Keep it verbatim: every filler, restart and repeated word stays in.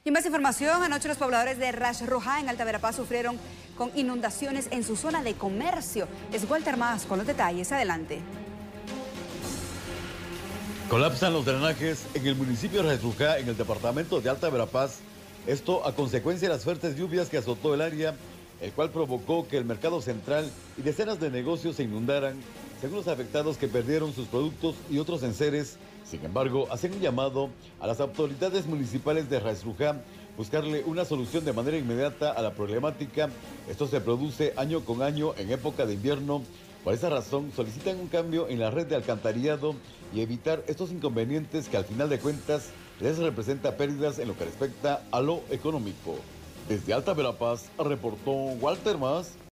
Y más información, anoche los pobladores de Ras Roja en Alta Verapaz sufrieron con inundaciones en su zona de comercio. Es Walter Más con los detalles, adelante. Colapsan los drenajes en el municipio de Ras Roja, en el departamento de Alta Verapaz. Esto a consecuencia de las fuertes lluvias que azotó el área, el cual provocó que el mercado central y decenas de negocios se inundaran, según los afectados que perdieron sus productos y otros enseres. Sin embargo, hacen un llamado a las autoridades municipales de Ras Roja buscarle una solución de manera inmediata a la problemática. Esto se produce año con año en época de invierno. Por esa razón, solicitan un cambio en la red de alcantarillado y evitar estos inconvenientes que al final de cuentas les representa pérdidas en lo que respecta a lo económico. Desde Alta Verapaz, reportó Walter Más.